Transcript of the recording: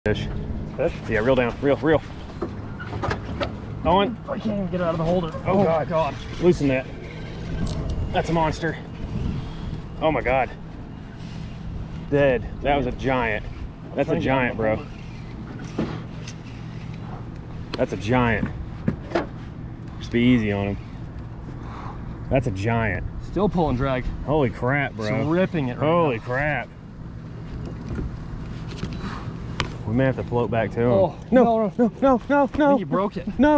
Fish. Fish? Yeah, reel down. Reel. On. I can't even get it out of the holder. Oh God. Loosen that. That's a monster. Oh my God. Dead. That was a giant. That's a giant, bro. That's a giant. Just be easy on him. That's a giant. Still pulling drag. Holy crap, bro. Just ripping it right Holy now. crap. We may have to float back to him. Oh, no. I think you broke it. No.